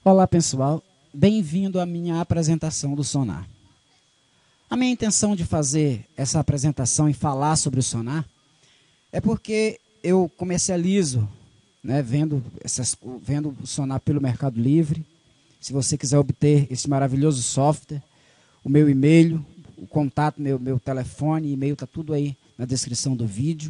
Olá, pessoal. Bem-vindo à minha apresentação do Sonar. A minha intenção de fazer essa apresentação e falar sobre o Sonar é porque eu comercializo, né, vendo o Sonar pelo Mercado Livre. Se você quiser obter esse maravilhoso software, o meu e-mail, o contato, meu telefone, e-mail, está tudo aí na descrição do vídeo.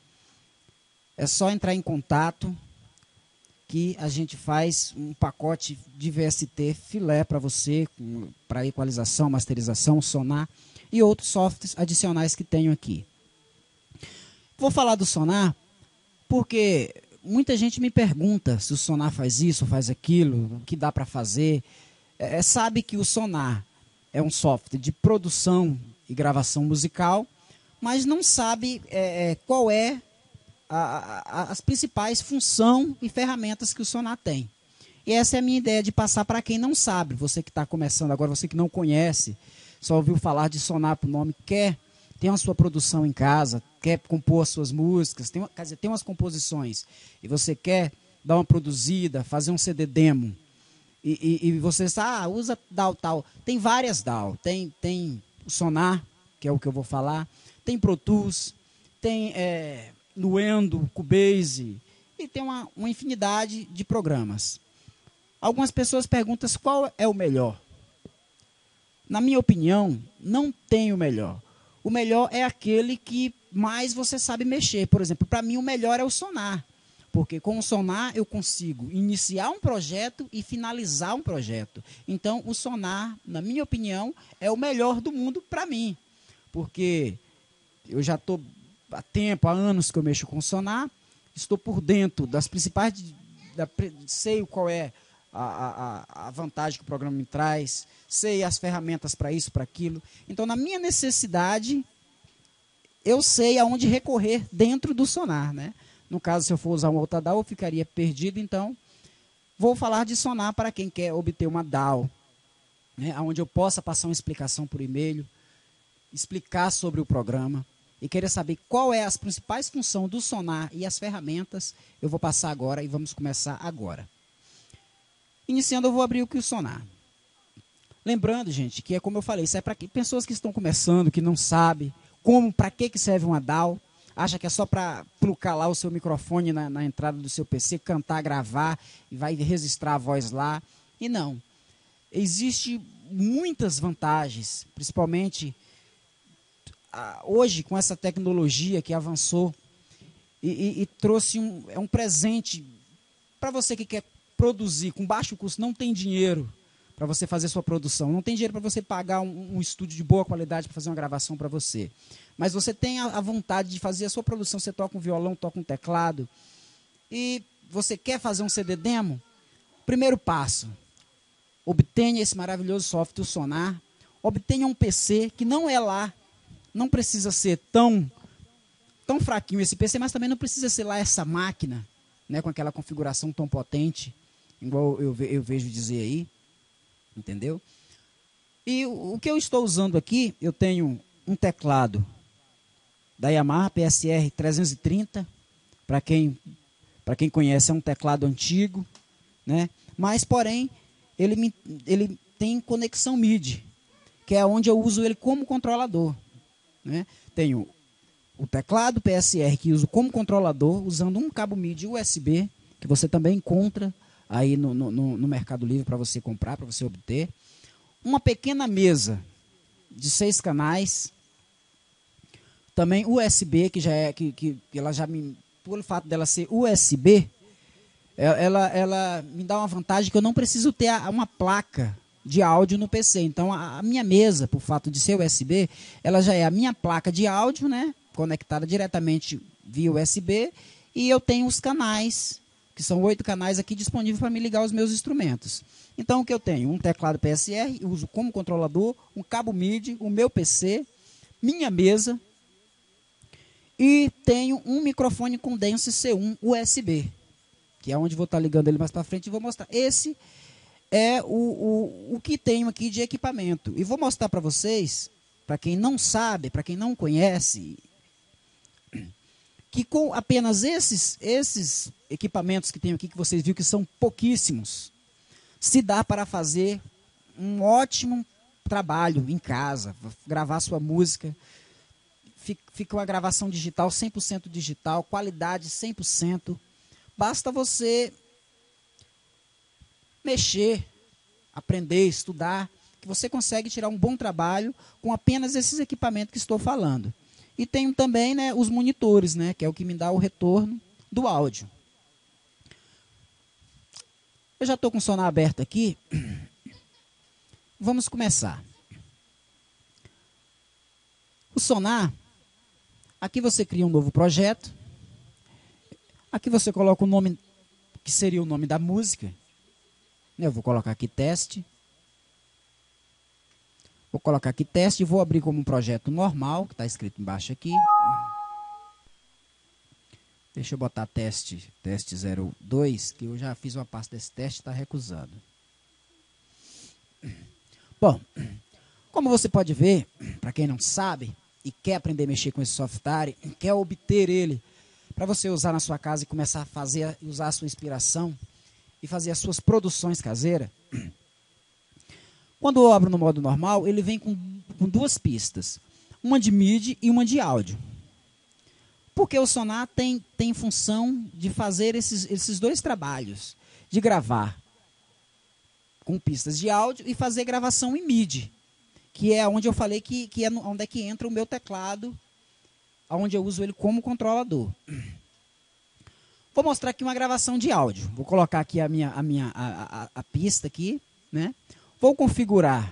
É só entrar em contato que a gente faz um pacote de VST filé para você, para equalização, masterização, sonar e outros softwares adicionais que tenho aqui. Vou falar do Sonar porque muita gente me pergunta se o Sonar faz isso, faz aquilo, o que dá para fazer. Sabe que o Sonar é um software de produção e gravação musical, mas não sabe qual é as principais funções e ferramentas que o Sonar tem. E essa é a minha ideia de passar para quem não sabe, você que está começando agora, você que não conhece, só ouviu falar de Sonar por nome, quer ter a sua produção em casa, quer compor as suas músicas, tem umas composições, e você quer dar uma produzida, fazer um CD demo, e você usa DAW tal. Tem várias DAW, tem o Sonar, que é o que eu vou falar, tem Pro Tools, tem Nuendo, Cubase, e tem uma infinidade de programas. Algumas pessoas perguntam qual é o melhor. Na minha opinião, não tem o melhor. O melhor é aquele que mais você sabe mexer. Por exemplo, para mim o melhor é o Sonar. Porque com o Sonar eu consigo iniciar um projeto e finalizar um projeto. Então o Sonar, na minha opinião, é o melhor do mundo para mim. Porque eu já estou há anos que eu mexo com o Sonar, estou por dentro das principais, sei qual é a vantagem que o programa me traz, sei as ferramentas para isso, para aquilo. Então, na minha necessidade, eu sei aonde recorrer dentro do Sonar, né? No caso, se eu for usar um outra DAW, eu ficaria perdido. Então, vou falar de Sonar para quem quer obter uma DAW, né? Onde eu possa passar uma explicação por e-mail, explicar sobre o programa e querer saber qual é as principais funções do Sonar e as ferramentas. Eu vou passar agora e vamos começar agora. Iniciando, eu vou abrir o Sonar. Lembrando, gente, que é como eu falei, isso é para pessoas que estão começando, que não sabem para que serve uma DAW, acha que é só para plugar lá o seu microfone na entrada do seu PC, cantar, gravar e vai registrar a voz lá. E não. Existem muitas vantagens, principalmente hoje com essa tecnologia que avançou e trouxe um presente para você que quer produzir com baixo custo, não tem dinheiro para você fazer sua produção, não tem dinheiro para você pagar um estúdio de boa qualidade para fazer uma gravação para você, mas você tem a vontade de fazer a sua produção, você toca um violão, toca um teclado, e você quer fazer um CD demo, primeiro passo, obtenha esse maravilhoso software, o Sonar, obtenha um PC que não é lá, não precisa ser tão fraquinho esse PC, mas também não precisa ser lá essa máquina, né, com aquela configuração tão potente, igual eu vejo dizer aí, entendeu? E o que eu estou usando aqui, eu tenho um teclado da Yamaha PSR 330, para quem conhece, é um teclado antigo, né? Mas, porém, ele tem conexão MIDI, que é onde eu uso ele como controlador, né? Tenho o teclado PSR que uso como controlador, usando um cabo MIDI USB, que você também encontra aí no Mercado Livre para você comprar, para você obter. Uma pequena mesa de 6 canais, também USB, que ela já me, por fato dela ser USB, ela me dá uma vantagem que eu não preciso ter uma placa de áudio no PC. Então, a minha mesa, por fato de ser USB, ela já é a minha placa de áudio, né, conectada diretamente via USB, e eu tenho os canais, que são 8 canais aqui disponíveis para me ligar os meus instrumentos. Então, o que eu tenho? Um teclado PSR, eu uso como controlador, um cabo MIDI, o meu PC, minha mesa, e tenho um microfone condense C1 USB, que é onde vou estar ligando ele mais para frente e vou mostrar. Esse é o que tenho aqui de equipamento. E vou mostrar para vocês, para quem não sabe, para quem não conhece, que com apenas esses equipamentos que tenho aqui, que vocês viram que são pouquíssimos, se dá para fazer um ótimo trabalho em casa, gravar sua música. Fica uma gravação digital, 100% digital, qualidade 100%. Basta você mexer, aprender, estudar, que você consegue tirar um bom trabalho com apenas esses equipamentos que estou falando. E tenho também, né, os monitores, né, que é o que me dá o retorno do áudio. Eu já estou com o Sonar aberto aqui. Vamos começar. O Sonar, aqui você cria um novo projeto. Aqui você coloca o nome, que seria o nome da música. Eu vou colocar aqui teste. Vou colocar aqui teste e vou abrir como um projeto normal, que está escrito embaixo aqui. Deixa eu botar teste 02, que eu já fiz uma parte desse teste e está recusado. Bom, como você pode ver, para quem não sabe e quer aprender a mexer com esse software, quer obter ele para você usar na sua casa e começar a fazer, usar a sua inspiração e fazer as suas produções caseiras, quando eu abro no modo normal, ele vem com duas pistas, uma de MIDI e uma de áudio. Porque o Sonar tem função de fazer esses dois trabalhos, de gravar com pistas de áudio e fazer gravação em MIDI, que é onde eu falei que é onde é que entra o meu teclado, onde eu uso ele como controlador. Vou mostrar aqui uma gravação de áudio. Vou colocar aqui a pista aqui, né? Vou configurar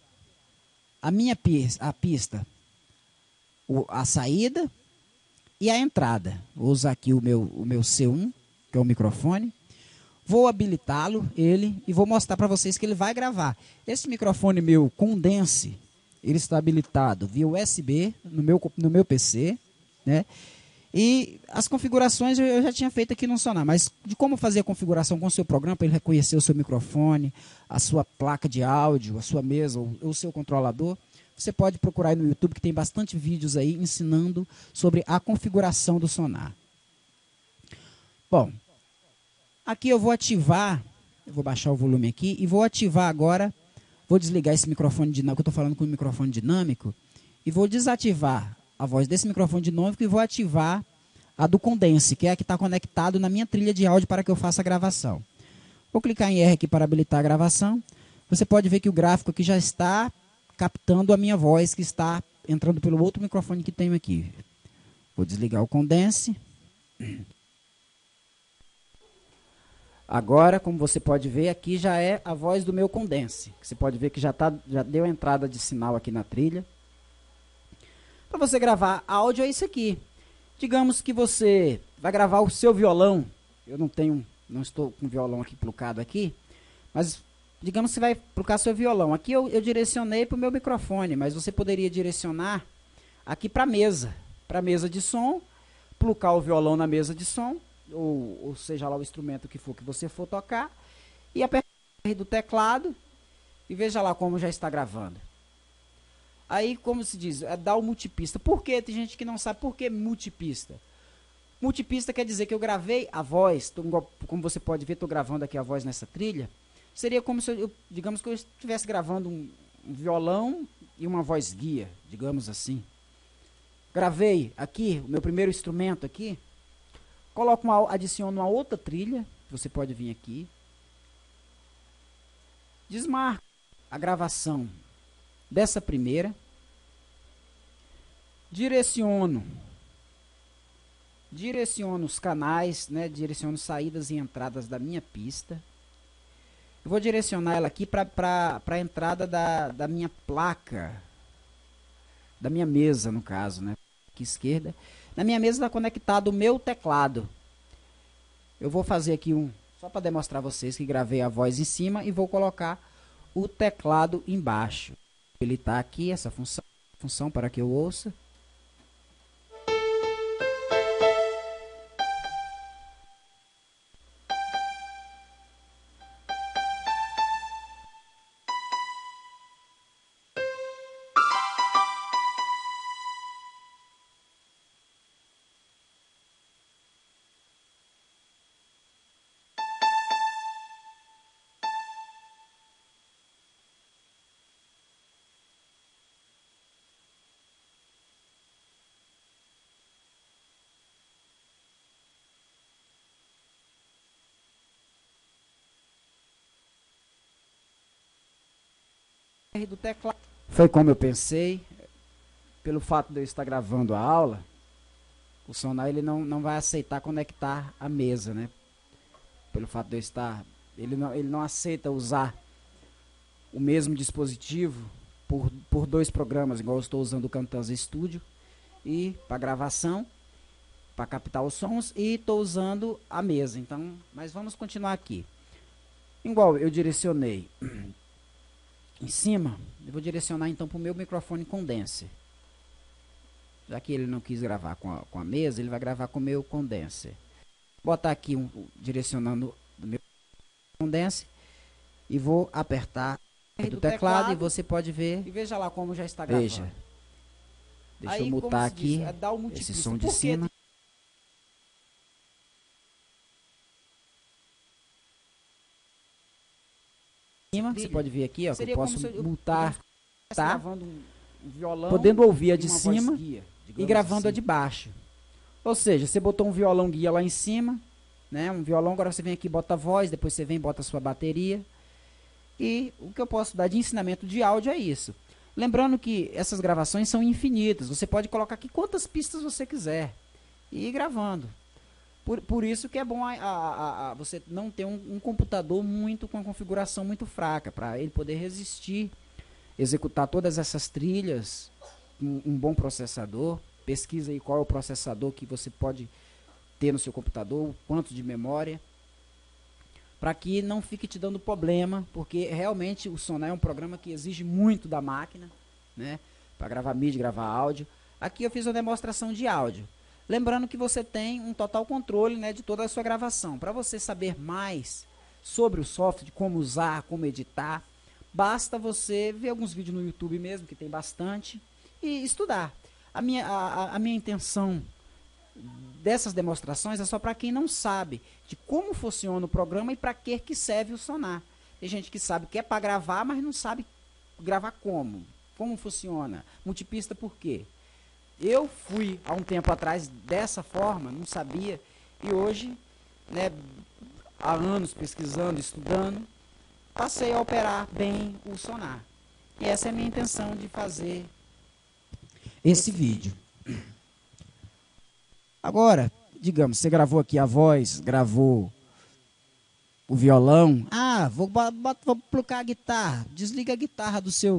a pista, a saída e a entrada. Vou usar aqui o meu C1, que é o microfone. Vou habilitá-lo, e vou mostrar para vocês que ele vai gravar. Esse microfone meu Condense, ele está habilitado via USB no meu PC, né? E as configurações eu já tinha feito aqui no Sonar, mas de como fazer a configuração com o seu programa, para ele reconhecer o seu microfone, a sua placa de áudio, a sua mesa ou o seu controlador, você pode procurar aí no YouTube, que tem bastante vídeos aí ensinando sobre a configuração do Sonar. Bom, aqui eu vou ativar, eu vou baixar o volume aqui e vou ativar agora, vou desligar esse microfone dinâmico, eu estou falando com o microfone dinâmico, e vou desativar a voz desse microfone dinâmico e vou ativar a do Condense, que é a que está conectado na minha trilha de áudio para que eu faça a gravação. Vou clicar em R aqui para habilitar a gravação. Você pode ver que o gráfico aqui já está captando a minha voz, que está entrando pelo outro microfone que tenho aqui. Vou desligar o Condense. Agora, como você pode ver, aqui já é a voz do meu Condense. Você pode ver que já deu entrada de sinal aqui na trilha. Para você gravar áudio é isso aqui. Digamos que você vai gravar o seu violão. Eu não estou com o violão aqui plugado aqui, mas digamos que você vai plugar seu violão. Aqui eu direcionei para o meu microfone, mas você poderia direcionar aqui para a mesa de som, plugar o violão na mesa de som, ou seja lá o instrumento que for que você for tocar, e apertar o R do teclado e veja lá como já está gravando. Aí, como se diz, é dar o multipista. Por quê? Tem gente que não sabe por que multipista. Multipista quer dizer que eu gravei a voz, como você pode ver, estou gravando aqui a voz nessa trilha. Seria como se digamos que eu estivesse gravando um violão e uma voz guia, digamos assim. Gravei aqui, o meu primeiro instrumento aqui, adiciono uma outra trilha, você pode vir aqui. Desmarco a gravação dessa primeira, direciono os canais, né, direciono saídas e entradas da minha pista. Eu vou direcionar ela aqui para a entrada da minha placa, da minha mesa, no caso, né, aqui esquerda. Na minha mesa está conectado o meu teclado. Eu vou fazer aqui só para demonstrar a vocês que gravei a voz em cima e vou colocar o teclado embaixo. Ele está aqui, essa função para que eu ouça. do teclado. Foi como eu pensei. Pelo fato de eu estar gravando a aula, o Sonar ele não vai aceitar conectar a mesa, né? Pelo fato de eu estar... Ele não aceita usar o mesmo dispositivo por dois programas, igual eu estou usando o Camtasia Studio, e para gravação, para captar os sons, e estou usando a mesa. Então, mas vamos continuar aqui. Igual eu direcionei em cima, eu vou direcionar então para o meu microfone condenser. Já que ele não quis gravar com a mesa, ele vai gravar com o meu condenser. Vou botar aqui direcionando do meu condenser e vou apertar do teclado e você pode ver. E veja lá como já está gravando. Veja. Deixa eu mutar aqui esse som de cima. Você pode ver aqui, ó, que eu posso mutar, tá? Violão, podendo ouvir a de cima e gravando a de baixo. Ou seja, você botou um violão guia lá em cima, né? Um violão, agora você vem aqui, bota a voz, depois você vem e bota a sua bateria. E o que eu posso dar de ensinamento de áudio é isso. Lembrando que essas gravações são infinitas. Você pode colocar aqui quantas pistas você quiser e ir gravando. Por isso que é bom você não ter um computador com uma configuração muito fraca, para ele poder resistir, executar todas essas trilhas, um bom processador. Pesquisa aí qual é o processador que você pode ter no seu computador, quanto de memória, para que não fique te dando problema, porque realmente o Sonar é um programa que exige muito da máquina, né, para gravar mídia, gravar áudio. Aqui eu fiz uma demonstração de áudio. Lembrando que você tem um total controle, né, de toda a sua gravação. Para você saber mais sobre o software, como usar, como editar, basta você ver alguns vídeos no YouTube mesmo, que tem bastante, e estudar. A minha intenção dessas demonstrações é só para quem não sabe de como funciona o programa e para que serve o Sonar. Tem gente que sabe que é para gravar, mas não sabe gravar como funciona. Multipista por quê? Eu fui há um tempo atrás dessa forma, não sabia, e hoje, né, há anos pesquisando, estudando, passei a operar bem o Sonar. E essa é a minha intenção de fazer esse vídeo. Agora, digamos, você gravou aqui a voz, gravou o violão. Ah, vou plugar a guitarra. Desliga a guitarra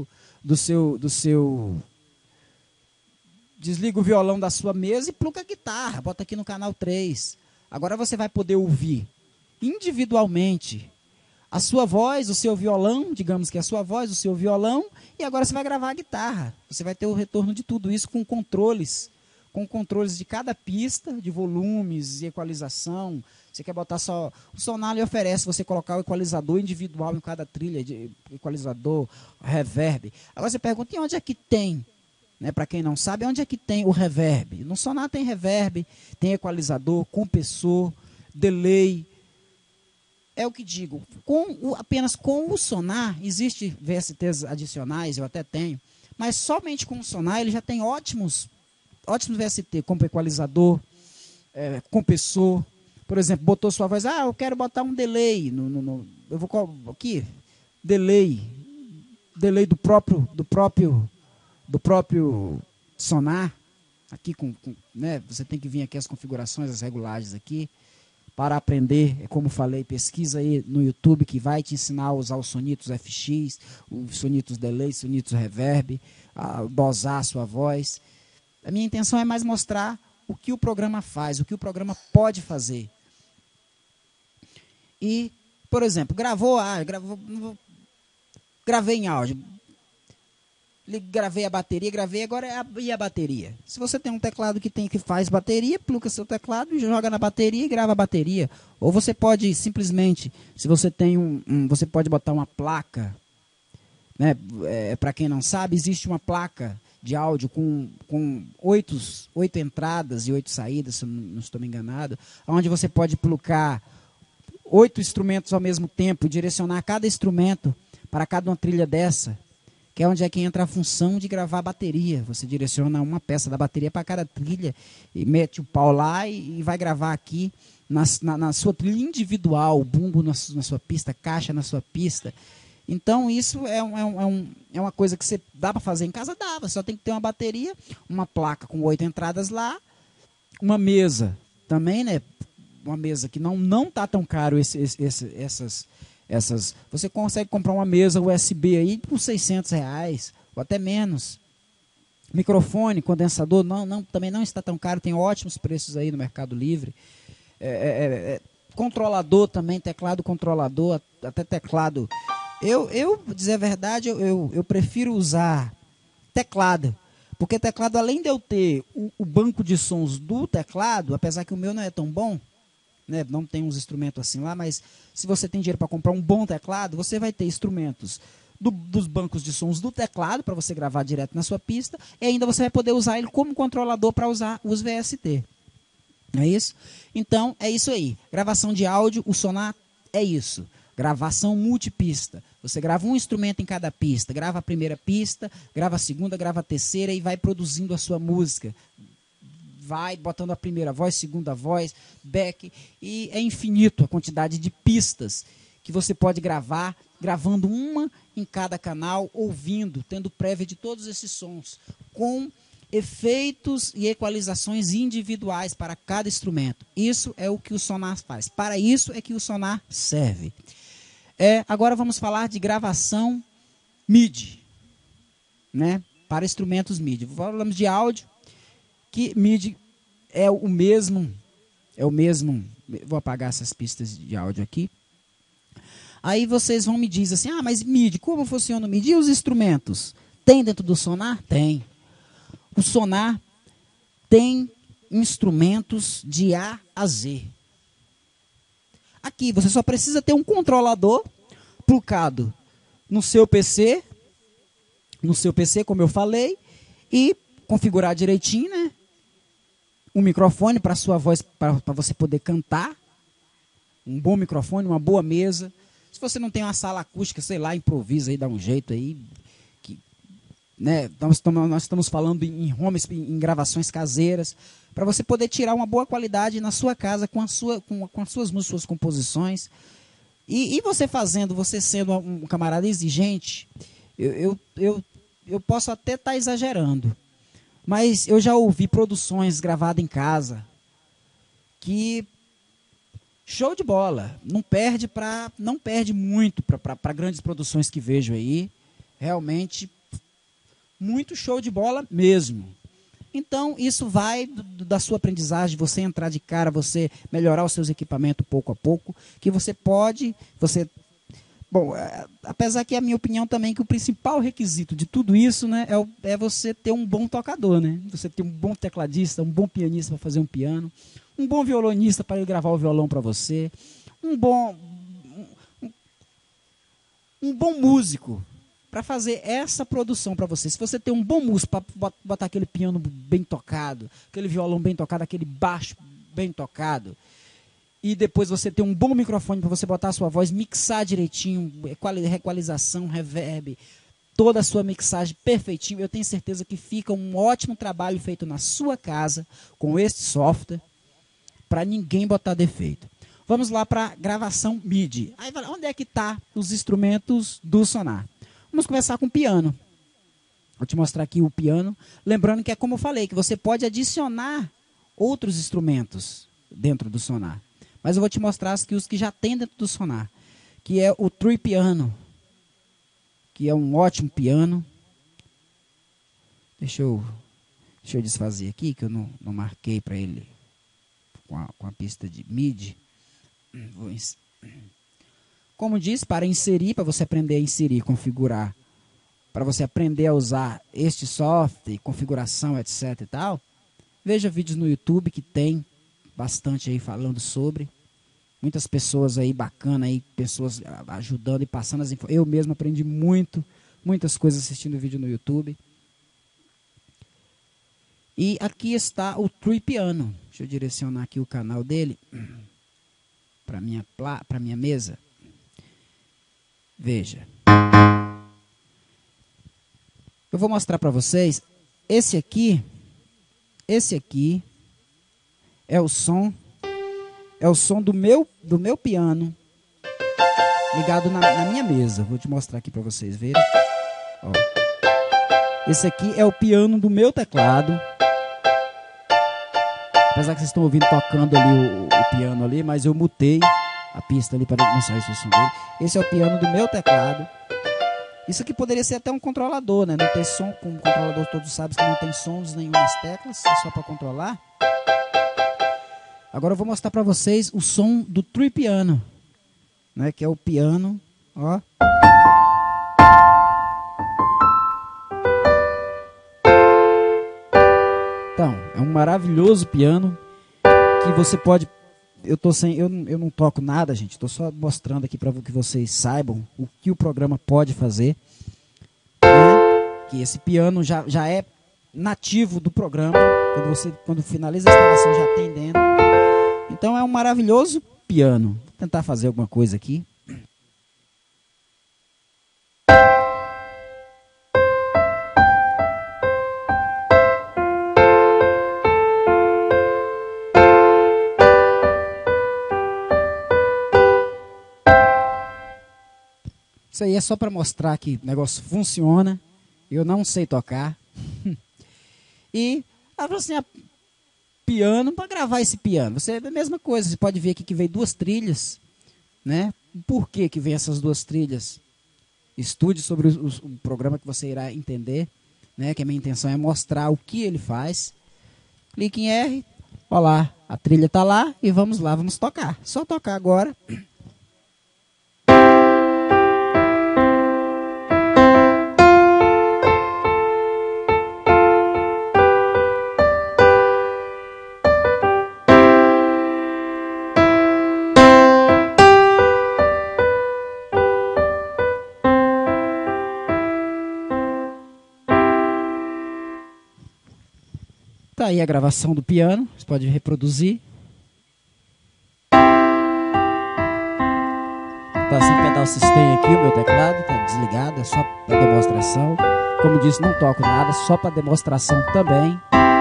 desliga o violão da sua mesa e pluga a guitarra. Bota aqui no canal 3. Agora você vai poder ouvir individualmente a sua voz, o seu violão, digamos que a sua voz, o seu violão, e agora você vai gravar a guitarra. Você vai ter o retorno de tudo isso com controles de cada pista, de volumes e equalização. Você quer botar só... O Sonar lhe oferece você colocar o equalizador individual em cada trilha, de equalizador, reverb. Agora você pergunta, e onde é que tem? Né, para quem não sabe, onde é que tem o reverb? No Sonar tem reverb, tem equalizador, compressor, delay. É o que digo, apenas com o Sonar, existe VSTs adicionais, eu até tenho, mas somente com o Sonar ele já tem ótimos VST, como equalizador, compressor. Por exemplo, botou sua voz, eu quero botar um delay, eu vou aqui, delay do próprio Sonar, aqui né, você tem que vir aqui as configurações, as regulagens aqui, para aprender, como falei, pesquisa aí no YouTube que vai te ensinar a usar os sonitos FX, os sonitos delay, sonitos reverb, a dosar a sua voz. A minha intenção é mais mostrar o que o programa faz, o que o programa pode fazer. E, por exemplo, gravei em áudio, gravei a bateria, agora e a bateria? Se você tem um teclado que faz bateria, pluga seu teclado e joga na bateria e grava a bateria. Ou você pode simplesmente, se você tem você pode botar uma placa, né? Para quem não sabe, existe uma placa de áudio com 8 entradas e 8 saídas, se eu não estou me enganado, onde você pode plugar 8 instrumentos ao mesmo tempo, direcionar cada instrumento para cada uma trilha dessa, que é onde é que entra a função de gravar a bateria. Você direciona uma peça da bateria para cada trilha e mete o pau lá e vai gravar aqui na sua trilha individual, o bumbo na sua pista, caixa na sua pista. Então isso é uma coisa que você dá para fazer em casa, dá. Só tem que ter uma bateria, uma placa com 8 entradas lá, uma mesa também, né? Uma mesa que não tá tão caro essas. Você consegue comprar uma mesa USB aí por R$ 600 ou até menos. Microfone, condensador, também não está tão caro, tem ótimos preços aí no Mercado Livre. Controlador também, teclado controlador, até teclado. Eu dizer a verdade, eu prefiro usar teclado. Porque teclado, além de eu ter o banco de sons do teclado, apesar que o meu não é tão bom, né, não tem uns instrumentos assim lá, mas se você tem dinheiro para comprar um bom teclado, você vai ter instrumentos dos bancos de sons do teclado, para você gravar direto na sua pista, e ainda você vai poder usar ele como controlador para usar os VST. Não é isso? Então, é isso aí. Gravação de áudio, o Sonar é isso. Gravação multipista. Você grava um instrumento em cada pista. Grava a primeira pista, grava a segunda, grava a terceira e vai produzindo a sua música. Vai botando a primeira voz, segunda voz, back. E é infinito a quantidade de pistas que você pode gravar, gravando uma em cada canal, ouvindo, tendo prévia de todos esses sons, com efeitos e equalizações individuais para cada instrumento. Isso é o que o Sonar faz. Para isso é que o Sonar serve. Agora vamos falar de gravação MIDI, né? Para instrumentos MIDI. Falamos de áudio, que MIDI é o mesmo. Vou apagar essas pistas de áudio aqui. Aí vocês vão me dizer assim, mas MIDI, como funciona o MIDI? E os instrumentos? Tem dentro do Sonar? Tem. O Sonar tem instrumentos de A a Z. Aqui você só precisa ter um controlador plugado no seu PC, como eu falei, e configurar direitinho, né? Um microfone para a sua voz, para você poder cantar. Um bom microfone, uma boa mesa. Se você não tem uma sala acústica, sei lá, improvisa aí, dá um jeito aí. Né? Nós estamos falando em homes, em gravações caseiras, para você poder tirar uma boa qualidade na sua casa com as suas músicas, suas composições. E você sendo um camarada exigente, eu posso até estar exagerando, mas eu já ouvi produções gravadas em casa que show de bola, não perde muito para grandes produções que vejo aí, realmente muito show de bola mesmo. Então, isso vai da sua aprendizagem, você entrar de cara, você melhorar os seus equipamentos pouco a pouco, que bom, apesar que é a minha opinião também que o principal requisito de tudo isso, né, é você ter um bom tocador, né? Você ter um bom tecladista, um bom pianista para fazer um piano, um bom violonista para ele gravar o violão para você, um bom músico para fazer essa produção para você. Se você tem um bom músico para botar aquele piano bem tocado, aquele violão bem tocado, aquele baixo bem tocado, e depois você tem um bom microfone para você botar a sua voz, mixar direitinho, equalização, reverb, toda a sua mixagem perfeitinho, eu tenho certeza que fica um ótimo trabalho feito na sua casa com este software, para ninguém botar defeito. Vamos lá para gravação MIDI. Aí, onde é que está os instrumentos do Sonar? Vamos começar com o piano. Vou te mostrar aqui o piano. Lembrando que é como eu falei, que você pode adicionar outros instrumentos dentro do Sonar. Mas eu vou te mostrar os que já tem dentro do Sonar. Que é o True Piano. Que é um ótimo piano. Deixa eu desfazer aqui, que eu não marquei para ele com a pista de MIDI. Como diz, para você aprender a inserir, configurar, para você aprender a usar este software, configuração, etc e tal, veja vídeos no YouTube que tem bastante aí falando sobre. Muitas pessoas aí bacanas, aí, pessoas ajudando e passando as informações. Eu mesmo aprendi muitas coisas assistindo vídeo no YouTube. E aqui está o True Piano. Deixa eu direcionar aqui o canal dele para minha mesa. Veja. Eu vou mostrar para vocês. Esse aqui é o som do meu piano ligado na minha mesa. Vou te mostrar aqui para vocês verem. Ó. Esse aqui é o piano do meu teclado. Apesar que vocês estão ouvindo tocando ali o piano ali, mas eu mutei a pista ali para não sair o som dele. Esse é o piano do meu teclado. Isso aqui poderia ser até um controlador, né? Não tem som, como controlador todos sabem que não tem sons nenhum nas teclas, é só para controlar. Agora eu vou mostrar para vocês o som do tree piano, né? Que é o piano, ó. Então, é um maravilhoso piano que você pode... Eu não toco nada, gente. Estou só mostrando aqui para que vocês saibam o que o programa pode fazer. Né? Que esse piano já é nativo do programa. Quando finaliza a instalação já tem dentro. Então é um maravilhoso piano. Vou tentar fazer alguma coisa aqui. Isso aí é só para mostrar que o negócio funciona. Eu não sei tocar. E assim, piano, para gravar esse piano, você é a mesma coisa. Você pode ver aqui que veio duas trilhas, né? Por que vem essas duas trilhas? Estude sobre o programa que você irá entender, né? Que a minha intenção é mostrar o que ele faz. Clique em R, olha lá, a trilha está lá e vamos lá, vamos tocar. Só tocar agora. Tá aí a gravação do piano, você pode reproduzir. Tá sem pedal sustain aqui o meu teclado, tá desligado, é só para demonstração. Como disse, não toco nada, só para demonstração também.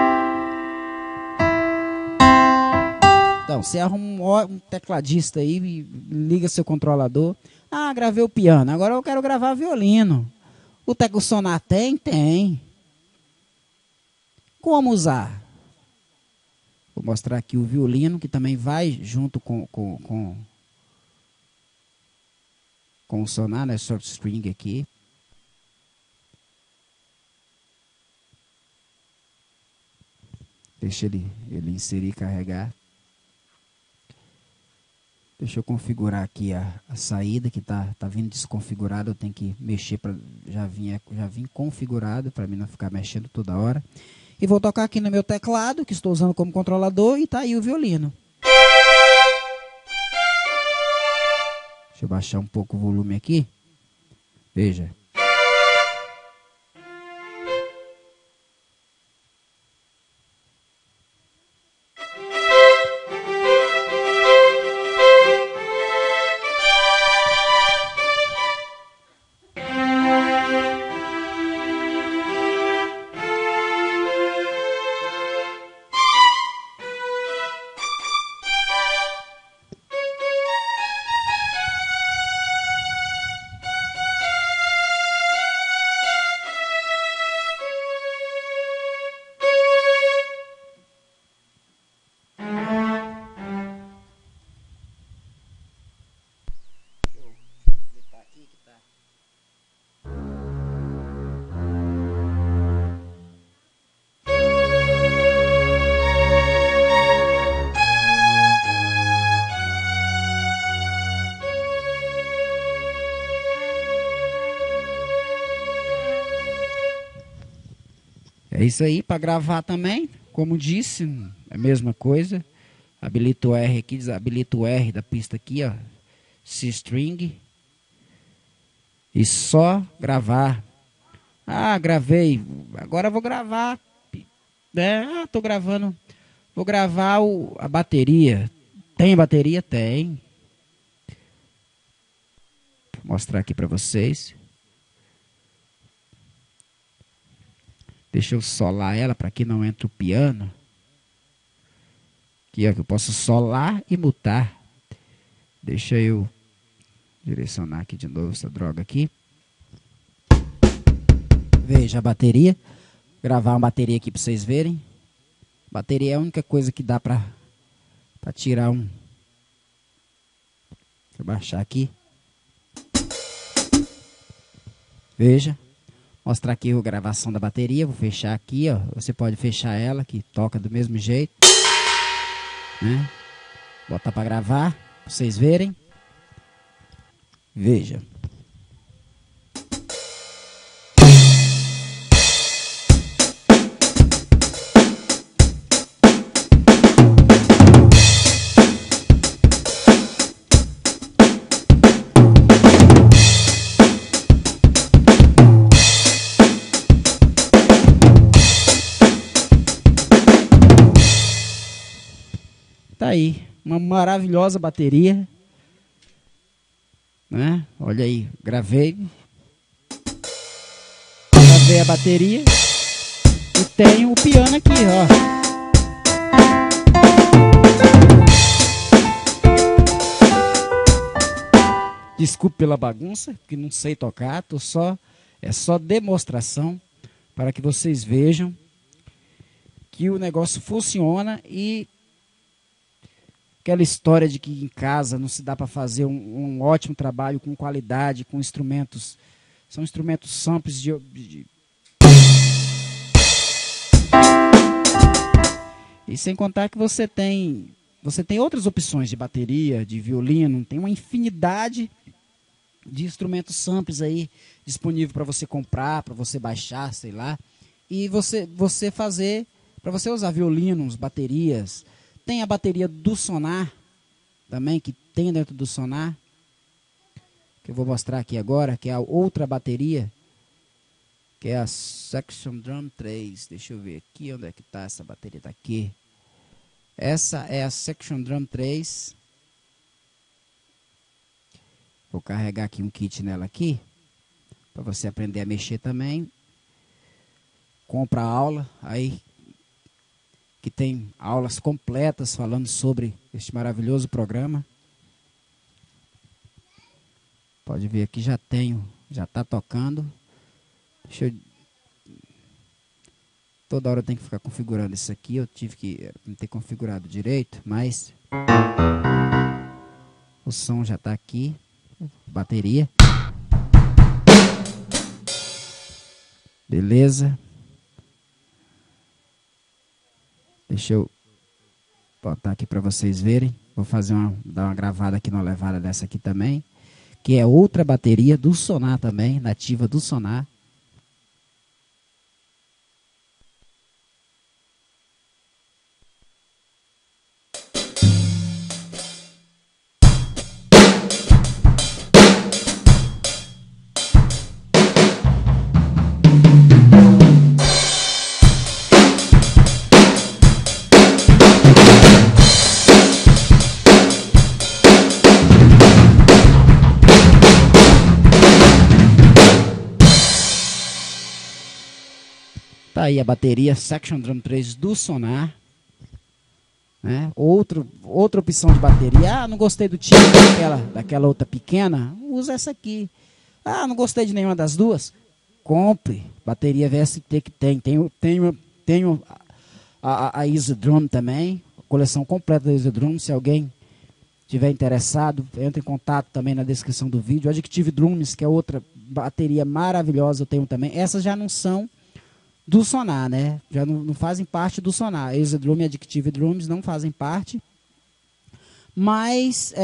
Então, você arruma um tecladista aí, liga seu controlador. Ah, gravei o piano, agora eu quero gravar violino. O Sonar tem? Tem. Como usar? Vou mostrar aqui o violino, que também vai junto com o Sonar, né? Short string aqui. Deixa ele inserir e carregar. Deixa eu configurar aqui a saída, que tá vindo desconfigurada. Eu tenho que mexer para já vim configurado para mim não ficar mexendo toda hora. E vou tocar aqui no meu teclado, que estou usando como controlador, e tá aí o violino. Deixa eu baixar um pouco o volume aqui. Veja. É isso aí, para gravar também, como disse, é a mesma coisa. Habilita o R aqui, desabilita o R da pista aqui, ó. C-string. E só gravar. Ah, gravei. Agora eu vou gravar. Ah, tô gravando. Vou gravar a bateria. Tem bateria? Tem. Vou mostrar aqui para vocês. Deixa eu solar ela para que não entre o piano. Aqui, ó, que eu posso solar e mutar. Deixa eu Direcionar aqui de novo essa droga aqui. Veja a bateria. Gravar uma bateria aqui para vocês verem. Bateria é a única coisa que dá para tirar um. Deixa eu baixar aqui. Veja. Mostrar aqui a gravação da bateria. Vou fechar aqui, ó. Você pode fechar ela, que toca do mesmo jeito, né? Botar para gravar, pra vocês verem. Veja. Tá aí, uma maravilhosa bateria, né? Olha aí, gravei a bateria e tenho o piano aqui, ó. Desculpe pela bagunça, porque não sei tocar, é só demonstração para que vocês vejam que o negócio funciona. E aquela história de que em casa não se dá para fazer um ótimo trabalho com qualidade, com instrumentos. São instrumentos samples E sem contar que você tem outras opções de bateria, de violino, tem uma infinidade de instrumentos samples aí disponível para você comprar, para você baixar, sei lá. E você fazer, para você usar violinos, baterias. Tem a bateria do Sonar também, que tem dentro do Sonar, que eu vou mostrar aqui agora, que é a outra bateria, que é a Section Drum 3. Deixa eu ver aqui onde é que está essa bateria. Tá aqui. Essa é a Section Drum 3. Vou carregar aqui um kit nela aqui, para você aprender a mexer também. Compra a aula aí, que tem aulas completas falando sobre este maravilhoso programa. Pode ver aqui, já está tocando. Deixa eu... Toda hora eu tenho que ficar configurando isso aqui. Eu tive que ter configurado direito, mas o som já está aqui. Bateria. Beleza. Deixa eu botar aqui para vocês verem. Vou dar uma gravada aqui numa levada dessa aqui também, que é outra bateria do Sonar também, nativa do Sonar. Tá aí a bateria Section Drum 3 do Sonar, né? Outra opção de bateria. Ah, não gostei do tipo daquela outra pequena, usa essa aqui. Ah, não gostei de nenhuma das duas, compre bateria VST que tenho a Easy Drum também, a coleção completa da Easy Drum. Se alguém tiver interessado, entre em contato também na descrição do vídeo. A Addictive Drums, que é outra bateria maravilhosa, eu tenho também. Essas já não são do Sonar, né? Já não fazem parte do Sonar. Easy Drum e Addictive Drums não fazem parte. Mas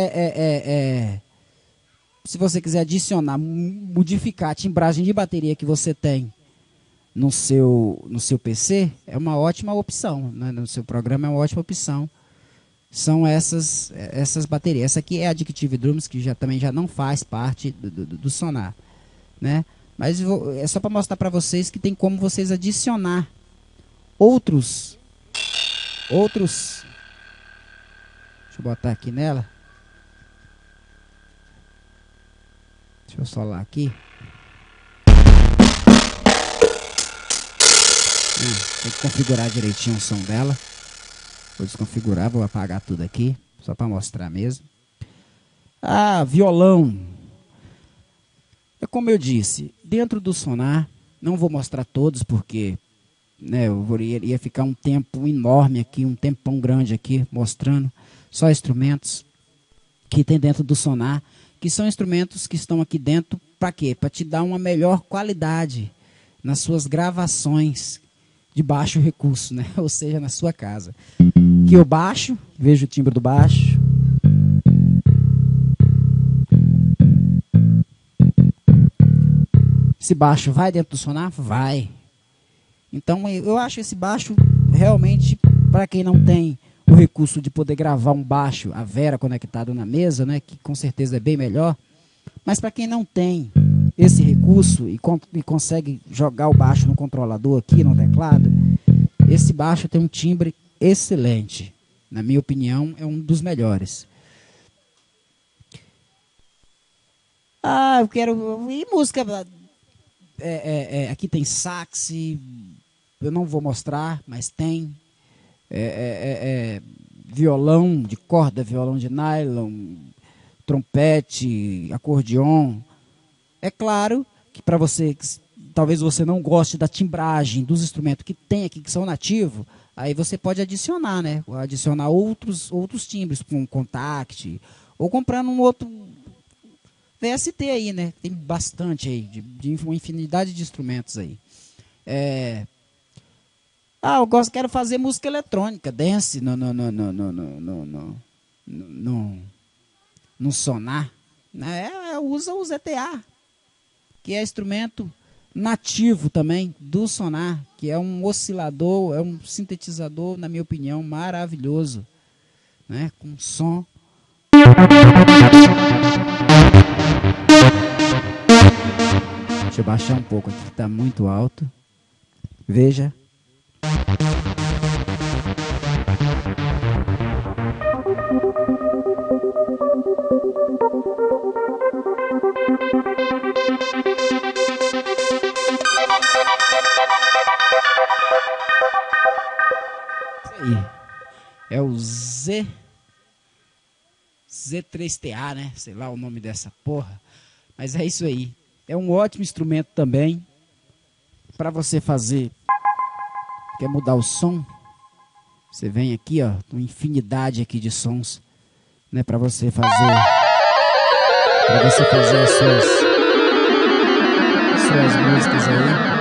se você quiser adicionar, modificar a timbragem de bateria que você tem no seu PC, é uma ótima opção, né? No seu programa é uma ótima opção. São essas baterias. Essa aqui é a Addictive Drums, que também já não faz parte do Sonar, né? Mas é só para mostrar para vocês que tem como vocês adicionar outros. Deixa eu botar aqui nela. Deixa eu solar aqui. Tem que configurar direitinho o som dela. Vou desconfigurar, vou apagar tudo aqui, só para mostrar mesmo. Ah, violão. como eu disse, dentro do sonar, não vou mostrar todos porque, né, ia ficar um tempo enorme aqui, um tempão grande aqui, mostrando só instrumentos que tem dentro do sonar, que são instrumentos que estão aqui dentro para quê? Para te dar uma melhor qualidade nas suas gravações de baixo recurso, né? Ou seja, na sua casa. Aqui o baixo, veja o timbre do baixo. Esse baixo vai dentro do sonar? Vai. Então eu acho esse baixo realmente, para quem não tem o recurso de poder gravar um baixo, a Vera conectado na mesa, né, que com certeza é bem melhor, mas para quem não tem esse recurso e consegue jogar o baixo no controlador aqui, no teclado, esse baixo tem um timbre excelente. Na minha opinião, é um dos melhores. Ah, eu quero... E música... aqui tem sax, eu não vou mostrar, mas tem violão de corda, violão de nylon, trompete, acordeon. É claro que para você, talvez você não goste da timbragem dos instrumentos que tem aqui, que são nativos, aí você pode adicionar, né? Adicionar outros timbres, com contact, ou comprando um outro VST aí, né? Tem bastante aí, de uma infinidade de instrumentos aí. Quero fazer música eletrônica, dance no sonar. Usa o ZTA, que é instrumento nativo também do sonar, que é um oscilador, é um sintetizador, na minha opinião, maravilhoso, né? Com som. Deixa eu baixar um pouco aqui, que está muito alto. Veja. É o Z3TA, né? Sei lá o nome dessa porra. Mas é isso aí. É um ótimo instrumento também para você fazer. Quer mudar o som? Você vem aqui, ó, uma infinidade aqui de sons, né? Para você fazer as suas músicas aí.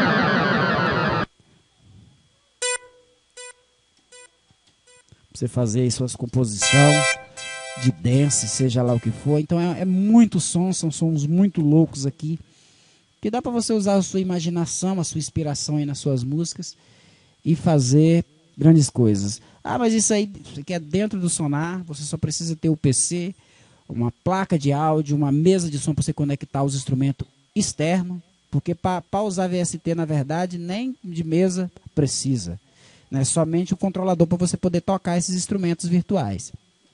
Você fazer aí suas composições de dance, seja lá o que for. Então é muito som, são sons muito loucos aqui, que dá para você usar a sua imaginação, a sua inspiração aí nas suas músicas e fazer grandes coisas. Mas isso aí que é dentro do sonar, você só precisa ter o PC, uma placa de áudio, uma mesa de som para você conectar os instrumentos externos, porque para usar VST, na verdade, nem de mesa precisa. Né? Somente o controlador para você poder tocar esses instrumentos virtuais.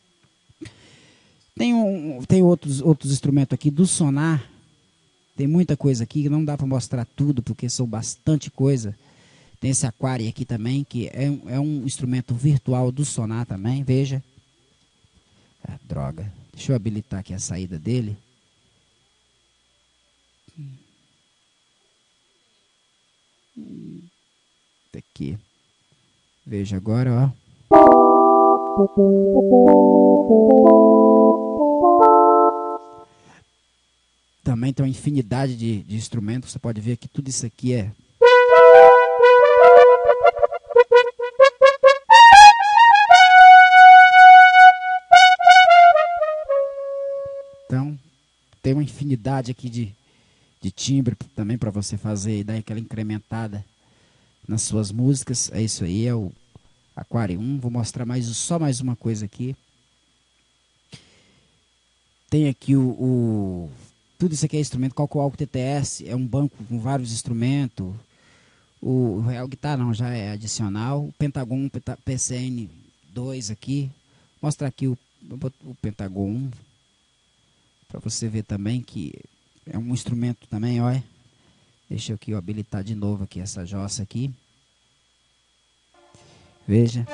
Tem outros instrumentos aqui do sonar. Tem muita coisa aqui que não dá para mostrar tudo, porque são bastante coisa. Tem esse Aquarium aqui também, que é um instrumento virtual do sonar também, veja. Droga. Deixa eu habilitar aqui a saída dele. Aqui. Veja agora, ó. Também tem uma infinidade de instrumentos. Você pode ver que tudo isso aqui é... Então, tem uma infinidade aqui de timbre também para você fazer e dar aquela incrementada nas suas músicas. É isso aí, é o Aquarium. Vou mostrar só mais uma coisa aqui. Tem aqui tudo isso aqui é instrumento. Calco TTS é um banco com vários instrumentos. O Real Guitar não, já é adicional. O Pentagon PCN 2 aqui. Vou mostrar aqui o Pentagon 1 para você ver também que é um instrumento também, olha. Deixa eu aqui habilitar de novo aqui essa jossa aqui. Veja.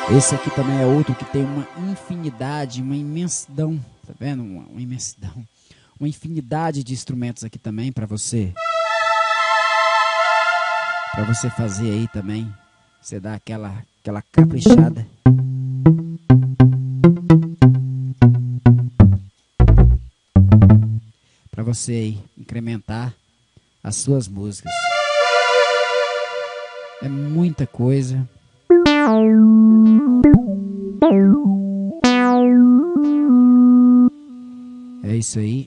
Esse aqui também é outro que tem uma infinidade, uma imensidão, tá vendo? Uma imensidão, uma infinidade de instrumentos aqui também para você fazer aí também. Você dá aquela caprichada. Para você aí incrementar as suas músicas. É muita coisa. É isso aí.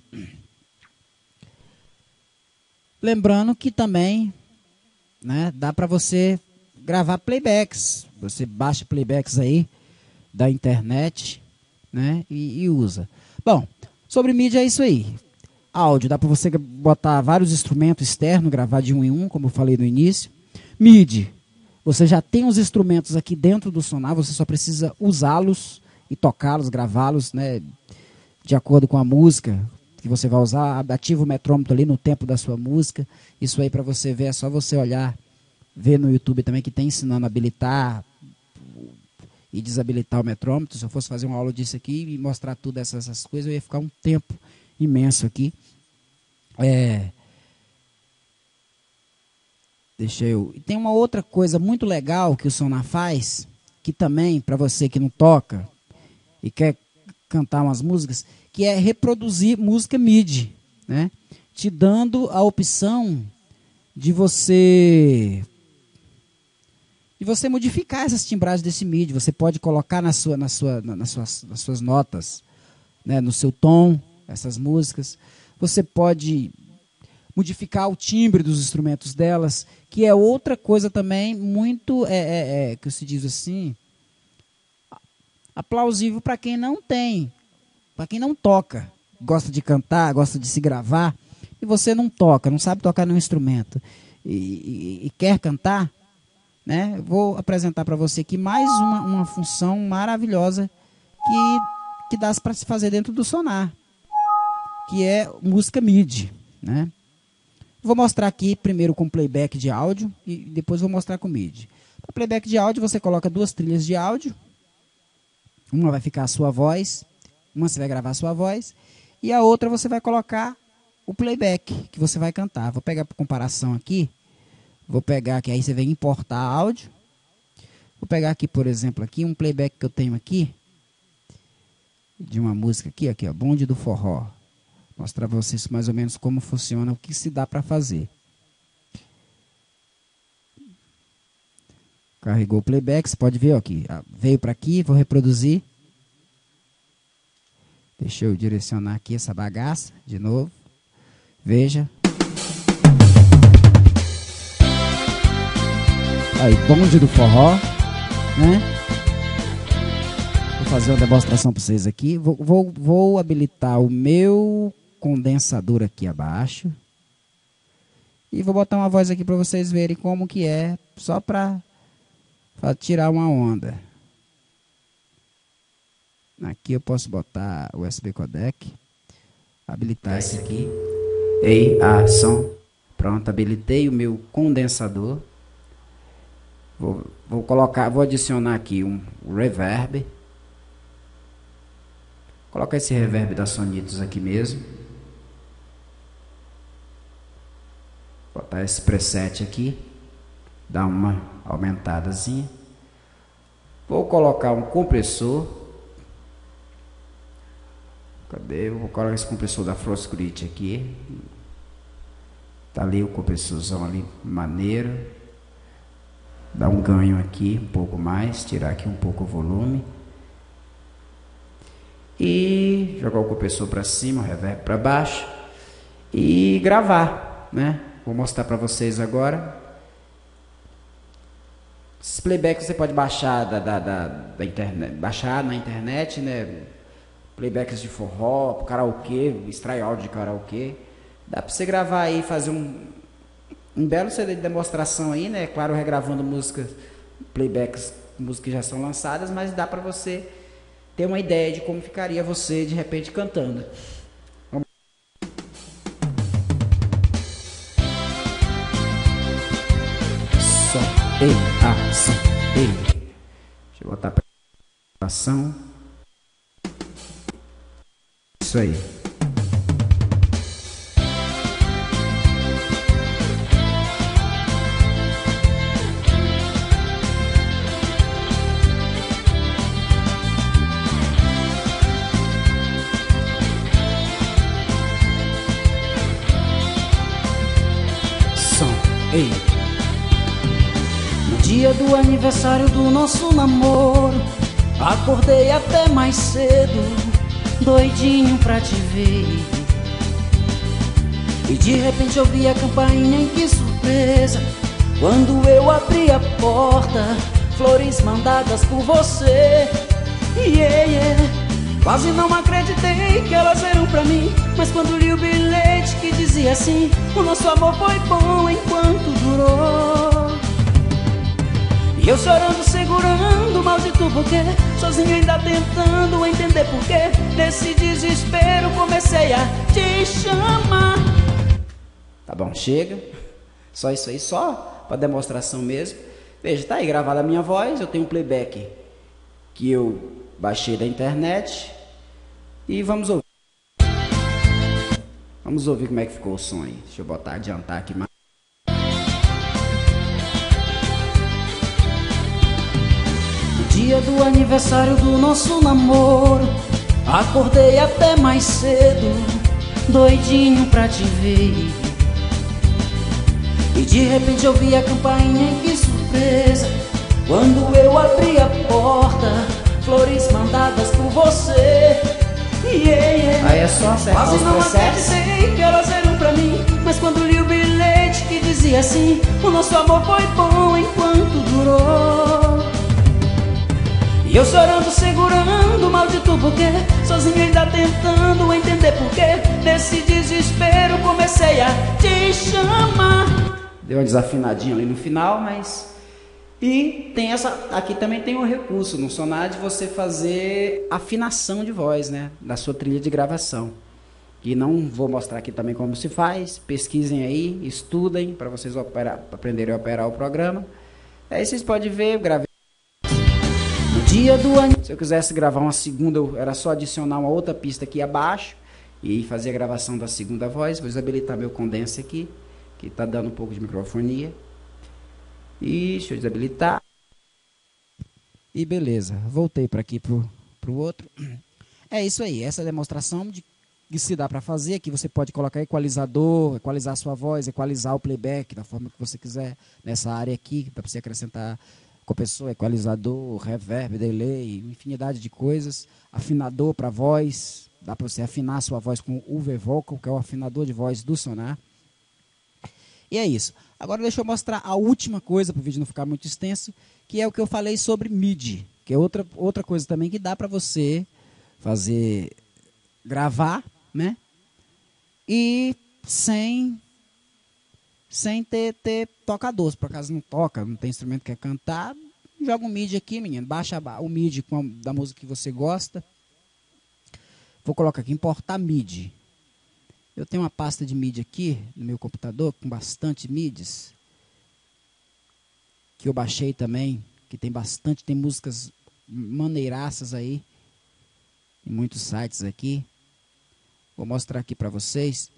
Lembrando que também, né, dá para você gravar playbacks. Você baixa playbacks aí da internet, né, e usa. Bom, sobre mídia é isso aí. Áudio, dá para você botar vários instrumentos externos, gravar de um em um, como eu falei no início. MIDI, você já tem os instrumentos aqui dentro do Sonar, você só precisa usá-los e tocá-los, gravá-los, né, de acordo com a música que você vai usar. Ativa o metrômetro ali no tempo da sua música. Isso aí para você ver, é só você olhar, ver no YouTube também que tem ensinando a habilitar e desabilitar o metrômetro. Se eu fosse fazer uma aula disso aqui e mostrar tudo essas coisas, eu ia ficar um tempo imenso aqui. E tem uma outra coisa muito legal que o Sonar faz, que também, para você que não toca e quer cantar umas músicas, que é reproduzir música MIDI, né? Te dando a opção de você modificar essas timbragens desse MIDI. Você pode colocar nas suas notas, né, no seu tom, essas músicas. Você pode modificar o timbre dos instrumentos delas, que é outra coisa também muito, que se diz assim, aplausível para quem não tem, para quem não toca, gosta de cantar, gosta de se gravar, e você não toca, não sabe tocar nenhum instrumento, e quer cantar, né? Vou apresentar para você aqui mais uma função maravilhosa que dá para se fazer dentro do Sonar, que é música MIDI, né? Vou mostrar aqui primeiro com playback de áudio e depois vou mostrar com MIDI. Para playback de áudio, você coloca duas trilhas de áudio. Uma vai ficar a sua voz, uma você vai gravar a sua voz, e a outra você vai colocar o playback que você vai cantar. Vou pegar para comparação aqui. Vou pegar aqui, aí você vem importar áudio. Vou pegar aqui, por exemplo, aqui um playback que eu tenho aqui de uma música aqui, ó, Bonde do Forró. Mostrar para vocês mais ou menos como funciona, o que se dá para fazer. Carregou o playback, você pode ver ó, aqui. Veio para aqui, vou reproduzir. Deixa eu direcionar aqui essa bagaça de novo. Veja. Aí, Bonde do Forró, né? Vou fazer uma demonstração para vocês aqui. Vou habilitar o meu condensador aqui abaixo. E vou botar uma voz aqui para vocês verem como que é, só para tirar uma onda. Aqui eu posso botar o USB codec. Habilitar esse aqui. Ei, som. Pronto, habilitei o meu condensador. Vou adicionar aqui um reverb. Colocar esse reverb da Sonitos aqui mesmo. Botar esse preset aqui. Dar uma aumentadazinha. Vou colocar um compressor. Cadê? Eu vou colocar esse compressor da Froscrit aqui. Tá ali o compressorzão ali, maneiro. Dar um ganho aqui, um pouco mais. Tirar aqui um pouco o volume. E jogar o compressor para cima, o reverb para baixo. E gravar, né? Vou mostrar para vocês agora. Esses playbacks você pode baixar da internet, baixar na internet, né? Playbacks de forró, karaokê, extrai áudio de karaokê. Dá para você gravar aí, fazer um belo CD de demonstração aí, né? Claro, regravando músicas, playbacks, músicas que já são lançadas, mas dá para você ter uma ideia de como ficaria você de repente cantando. Som, ei, som, ei. Deixa eu botar pra Ação. Isso aí. Som. Ei. No dia do aniversário do nosso namoro, acordei até mais cedo, doidinho pra te ver. E de repente eu vi a campainha, e que surpresa, quando eu abri a porta, flores mandadas por você. Yeah, yeah. Quase não acreditei que elas eram pra mim, mas quando li o bilhete que dizia assim: o nosso amor foi bom enquanto durou. E eu chorando, segurando o maldito buquê, sozinho ainda tentando entender porquê. Nesse desespero comecei a te chamar. Tá bom, chega. Só isso aí, só pra demonstração mesmo. Veja, tá aí gravada a minha voz. Eu tenho um playback que eu baixei da internet. E vamos ouvir. Vamos ouvir como é que ficou o som aí. Deixa eu botar, adiantar aqui mais. Dia do aniversário do nosso namoro, acordei até mais cedo, doidinho pra te ver. E de repente eu vi a campainha, e que surpresa, quando eu abri a porta, flores mandadas por você. Yeah, yeah. Aí é só acertar. Quase não acreditei que elas eram pra mim, mas quando li o bilhete que dizia assim: o nosso amor foi bom enquanto durou. E eu chorando, segurando o maldito buquê, sozinho ainda tentando entender porquê. Nesse desespero comecei a te chamar. Deu uma desafinadinha ali no final, mas... E tem essa... Aqui também tem um recurso no Sonar de você fazer afinação de voz, né? Da sua trilha de gravação. E não vou mostrar aqui também como se faz. Pesquisem aí, estudem para vocês aprenderem a operar o programa. Aí vocês podem ver, eu gravei. Dia do aniversário. Se eu quisesse gravar uma segunda, era só adicionar uma outra pista aqui abaixo e fazer a gravação da segunda voz. Vou desabilitar meu condense aqui, que está dando um pouco de microfonia. E deixa eu desabilitar. E beleza, voltei para aqui pro outro. É isso aí, essa demonstração de que se dá para fazer. Aqui você pode colocar equalizador, equalizar a sua voz, equalizar o playback da forma que você quiser. Nessa área aqui, para você acrescentar compressor, equalizador, reverb, delay, infinidade de coisas. Afinador para voz, dá para você afinar a sua voz com o UV Vocal, que é o afinador de voz do Sonar. E é isso. Agora deixa eu mostrar a última coisa, para o vídeo não ficar muito extenso, que é o que eu falei sobre MIDI, que é outra coisa também que dá para você fazer, gravar, né? E sem ter tocador. Se por acaso não toca, não tem instrumento que quer cantar, joga um MIDI aqui, menino. Baixa o MIDI da música que você gosta. Vou colocar aqui, importar MIDI. Eu tenho uma pasta de MIDI aqui no meu computador, com bastante MIDIs, que eu baixei também, que tem bastante, tem músicas maneiraças aí, em muitos sites aqui. Vou mostrar aqui para vocês.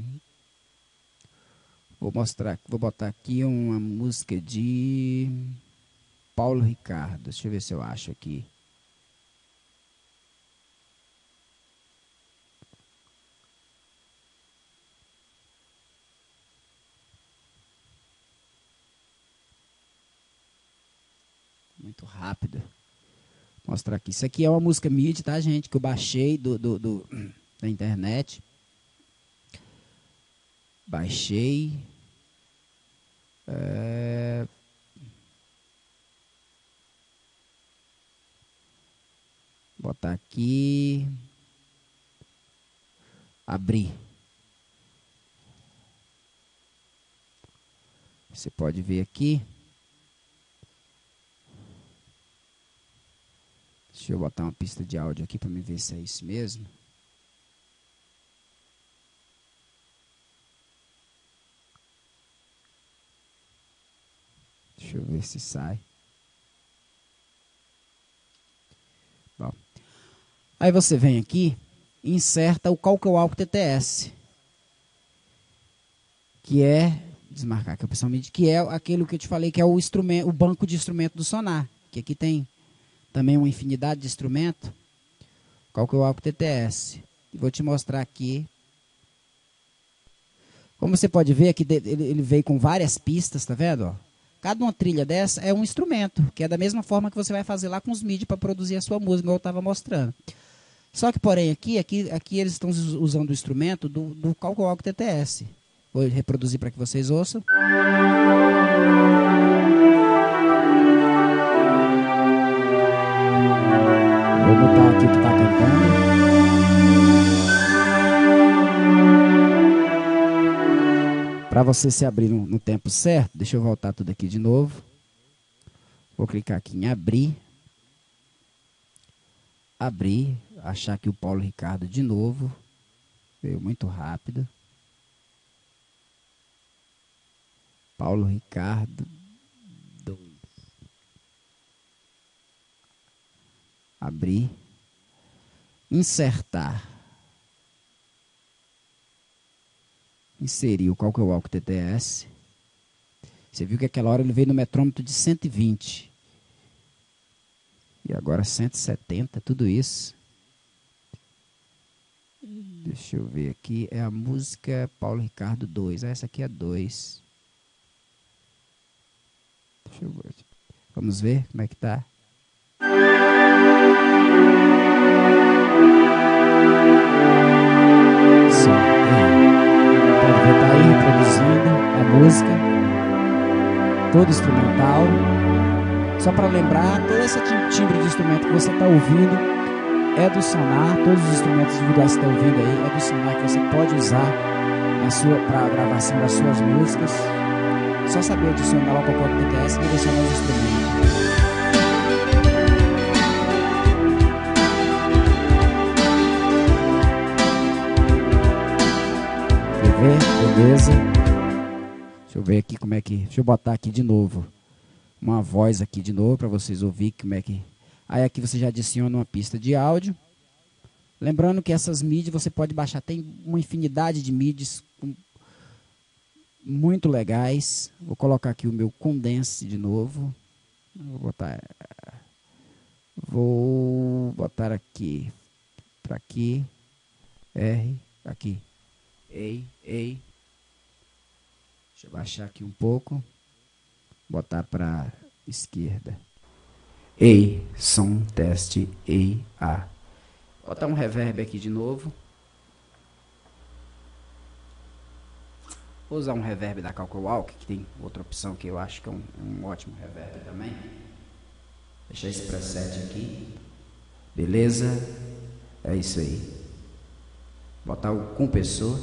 Vou botar aqui uma música de Paulo Ricardo. Deixa eu ver se eu acho aqui. Muito rápido. Vou mostrar aqui. Isso aqui é uma música MIDI, tá, gente? Que eu baixei da internet. Baixei. Botar aqui. Abrir. Você pode ver aqui. Deixa eu botar uma pista de áudio aqui para me ver se é isso mesmo. Deixa eu ver se sai. Aí você vem aqui e inserta o CalcWalk TTS, que é, desmarcar aqui o opção MIDI, que é aquele que eu te falei que é o instrumento, o banco de instrumento do Sonar, que aqui tem também uma infinidade de instrumentos, CalcWalk TTS. Vou te mostrar aqui. Como você pode ver, aqui ele veio com várias pistas, tá vendo? Ó? Cada uma trilha dessa é um instrumento, que é da mesma forma que você vai fazer lá com os MIDI para produzir a sua música, igual eu estava mostrando. Só que, porém, aqui eles estão usando o instrumento do CalcWalk TTS. Vou reproduzir para que vocês ouçam. Vou botar aqui o que está cantando. Para você se abrir no tempo certo, deixa eu voltar tudo aqui de novo. Vou clicar aqui em abrir. Abrir, achar aqui o Paulo Ricardo de novo. Veio muito rápido. Paulo Ricardo 2. Abrir. Insertar. Inserir o CalcWalk TTS. Você viu que aquela hora ele veio no metrômetro de 120. E agora 170, tudo isso. Deixa eu ver aqui. É a música Paulo Ricardo 2. Essa aqui é 2. Deixa eu ver. Vamos ver como é que tá. Pode ver, tá aí reproduzindo a música, todo instrumental. Só para lembrar, todo esse timbre de instrumento que você está ouvindo é do Sonar. Todos os instrumentos individuais que você está ouvindo aí é do Sonar, que você pode usar para a gravação das suas músicas. É só saber adicionar o CalcWalk TTS e direcionar os instrumentos. Beleza? Deixa eu ver aqui como é que... Deixa eu botar aqui de novo uma voz aqui de novo para vocês ouvirem como é que... Aí aqui você já adiciona uma pista de áudio. Lembrando que essas MIDI você pode baixar. Tem uma infinidade de MIDIs muito legais. Vou colocar aqui o meu condense de novo. Vou botar aqui. Para aqui. R. Aqui. Ei. Deixa eu baixar aqui um pouco. Botar para esquerda. Ei, som, teste, ei, A. Botar um reverb aqui de novo. Vou usar um reverb da CalcWalk, que tem outra opção que eu acho que é um ótimo reverb também. Deixar esse preset aqui. Beleza? É isso aí. Botar o compressor.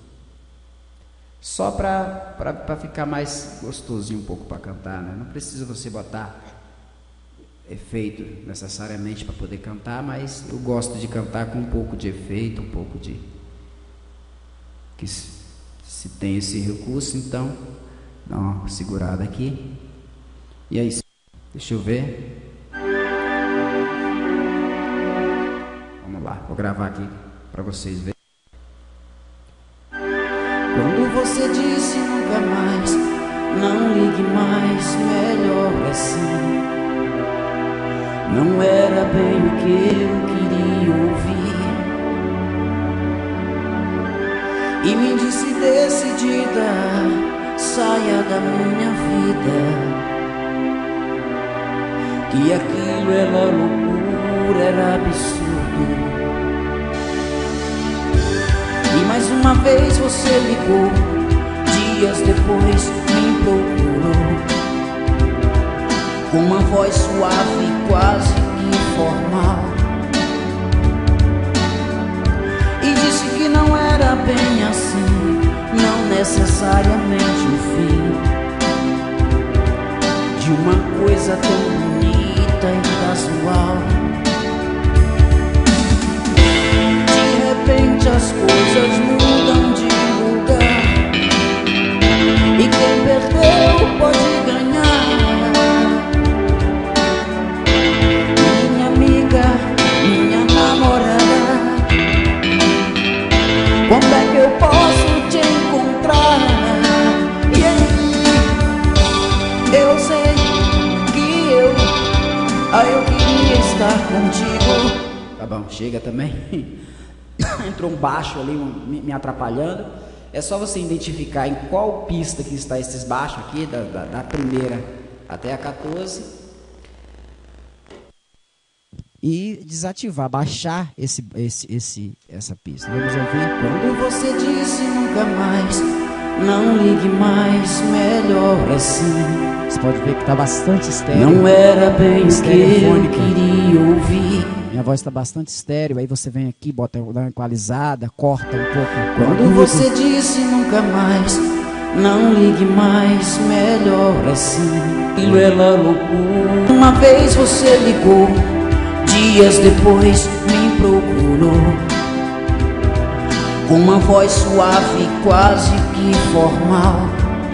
Só para ficar mais gostosinho um pouco para cantar, né? Não precisa você botar efeito necessariamente para poder cantar, mas eu gosto de cantar com um pouco de efeito, um pouco de... que se tem esse recurso, então dá uma segurada aqui. E é isso. Deixa eu ver. Vamos lá, vou gravar aqui para vocês verem. Quando você disse nunca mais, não ligue mais, melhor assim. Não era bem o que eu queria ouvir. E me disse decidida, saia da minha vida, que aquilo era loucura, era absurdo. E mais uma vez você ligou, dias depois me procurou, com uma voz suave, quase que formal, e disse que não era bem assim, não necessariamente o fim de uma coisa tão bonita e casual. De repente as coisas mudam de lugar, e quem perdeu pode ganhar. Minha amiga, minha namorada, Ah, eu queria estar contigo. Tá bom, chega também. Entrou um baixo ali me atrapalhando. É só você identificar em qual pista que está esses baixos aqui, da primeira até a 14, e desativar, baixar essa pista. Vamos ouvir. Quando você disse nunca mais, não ligue mais, melhor assim. Você pode ver que está bastante estéreo. Não era bem o que eu queria ouvir. Minha voz está bastante estéreo. Aí você vem aqui, bota uma equalizada, corta um pouco. Quando você disse nunca mais, não ligue mais, melhor assim. Aquilo era loucura. Uma vez você ligou, dias depois me procurou, com uma voz suave, quase que formal,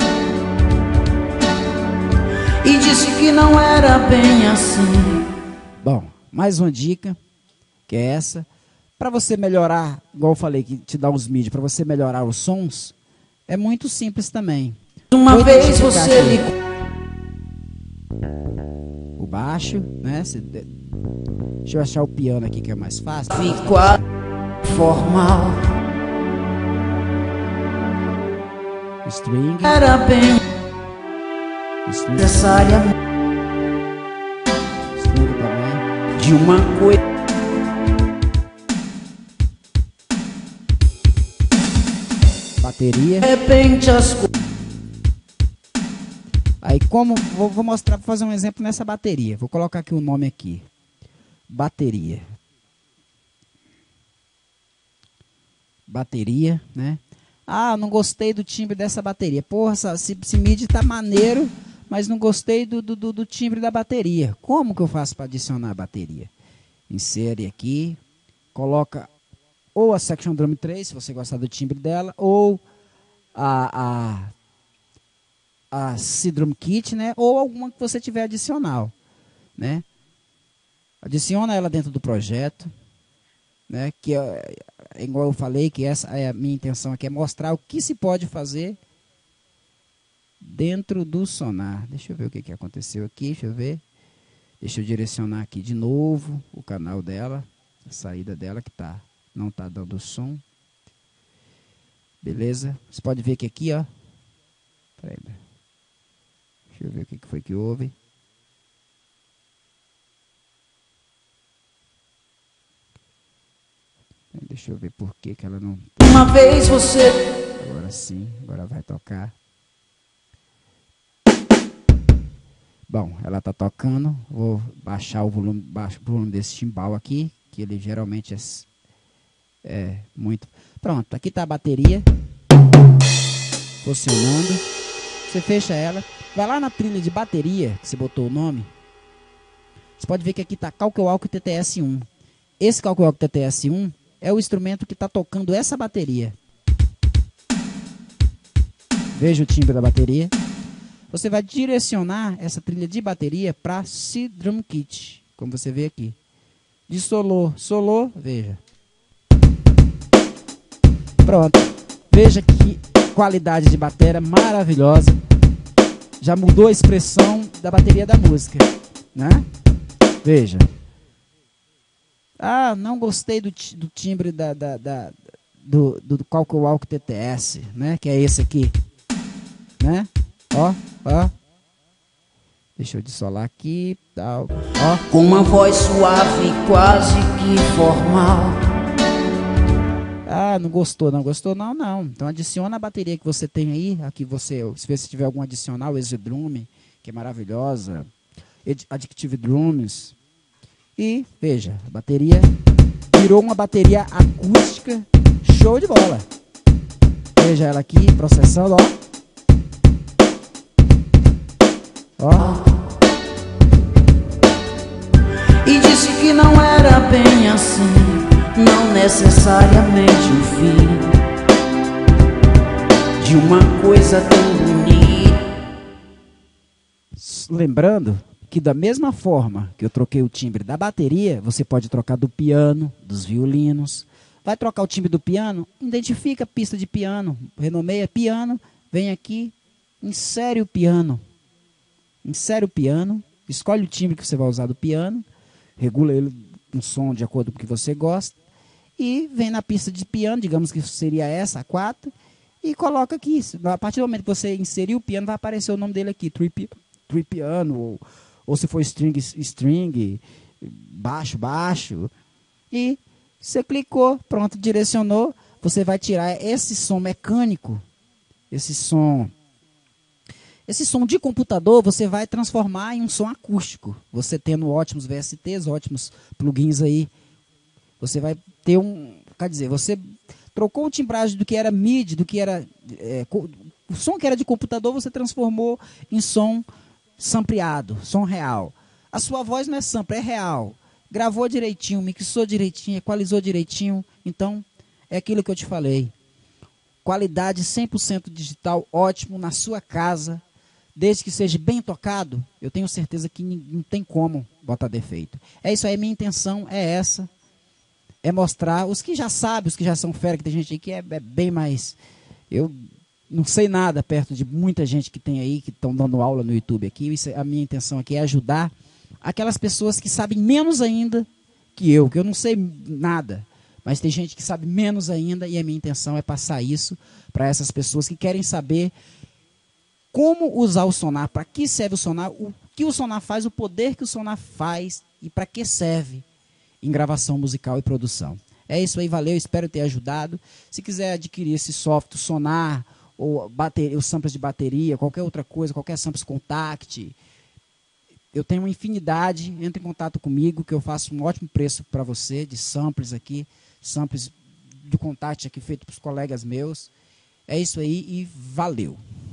e disse que não era bem assim. Bom, mais uma dica, que é essa. Para você melhorar, igual eu falei, que te dá uns MIDI, para você melhorar os sons, é muito simples também. Uma vez você ligou. O baixo, né? Deixa eu achar o piano aqui que é mais fácil. Ficou formal. String. Era bem necessária. String também. De uma coisa. Bateria. De repente as coisas. Aí como, vou mostrar, vou fazer um exemplo nessa bateria. Vou colocar aqui o nome aqui. Bateria. Bateria, né? Ah, não gostei do timbre dessa bateria. Porra, esse MIDI tá maneiro, mas não gostei do timbre da bateria. Como que eu faço para adicionar a bateria? Insere aqui, coloca ou a Section Drum 3, se você gostar do timbre dela, ou a C-Drum Kit, né? Ou alguma que você tiver adicional, né? Adiciona ela dentro do projeto, né? Que igual eu falei, que essa é a minha intenção aqui, é mostrar o que se pode fazer dentro do Sonar. Deixa eu ver o que aconteceu aqui, deixa eu ver. Deixa eu direcionar aqui de novo o canal dela, a saída dela que não tá dando som. Beleza? Você pode ver que aqui, ó. Peraí. Deixa eu ver o que foi que houve. Deixa eu ver por que ela não... Uma vez você... Agora sim, agora vai tocar. Bom, ela tá tocando. Vou baixar o volume, baixo o volume desse timbal aqui, que ele geralmente é muito... Pronto, aqui tá a bateria funcionando. Você fecha ela, vai lá na trilha de bateria, que você botou o nome. Você pode ver que aqui tá Calculwalk TTS-1. Esse Calculwalk TTS-1 é o instrumento que está tocando essa bateria. Veja o timbre da bateria. Você vai direcionar essa trilha de bateria para C-Drum Kit, como você vê aqui. De solô, veja. Pronto. Veja que qualidade de bateria maravilhosa. Já mudou a expressão da bateria da música, né? Veja. Ah, não gostei do timbre do Calculwalk TTS, né? Que é esse aqui, né? Ó. Deixa eu dissolar aqui, tal. Ó. Com uma voz suave, quase que formal. Ah, não gostou, não. Então adiciona a bateria que você tem aí, aqui você, se você tiver algum adicional, Easy Drum, que é maravilhosa, Addictive Drums. E veja, a bateria virou uma bateria acústica, show de bola. Veja ela aqui, processando, ó. E disse que não era bem assim, não necessariamente o fim de uma coisa tão bonita. Lembrando que da mesma forma que eu troquei o timbre da bateria, você pode trocar do piano, dos violinos. Vai trocar o timbre do piano? Identifica a pista de piano, renomeia piano, vem aqui, insere o piano. Insere o piano, Escolhe o timbre que você vai usar do piano, regula ele um som de acordo com o que você gosta, e vem na pista de piano, digamos que seria essa, a 4, e coloca aqui. A partir do momento que você inserir o piano, vai aparecer o nome dele aqui, tree piano, ou se for string, baixo, e você clicou, pronto, direcionou, você vai tirar esse som mecânico, esse som de computador, você vai transformar em um som acústico. Você tendo ótimos VSTs, ótimos plugins aí, você vai ter quer dizer, você trocou o timbragem do que era MIDI, do que era o som que era de computador, você transformou em som sampleado, som real. A sua voz não é sample, é real. Gravou direitinho, mixou direitinho, equalizou direitinho. Então, é aquilo que eu te falei. Qualidade 100% digital, ótimo, na sua casa. Desde que seja bem tocado, eu tenho certeza que não tem como botar defeito. É isso aí, minha intenção é essa. É mostrar, os que já sabem, os que já são fera, que tem gente aí que é bem mais... Eu não sei nada perto de muita gente que tem aí, que estão dando aula no YouTube aqui. A minha intenção aqui é ajudar aquelas pessoas que sabem menos ainda que eu não sei nada. Mas tem gente que sabe menos ainda, e a minha intenção é passar isso para essas pessoas que querem saber como usar o Sonar, para que serve o Sonar, o que o Sonar faz, o poder que o Sonar faz e para que serve em gravação musical e produção. É isso aí, valeu, espero ter ajudado. Se quiser adquirir esse software Sonar, ou os samples de bateria, qualquer outra coisa, qualquer samples Contact, eu tenho uma infinidade, entre em contato comigo, que eu faço um ótimo preço para você, de samples aqui, samples do Contact aqui feito para os colegas meus. É isso aí e valeu!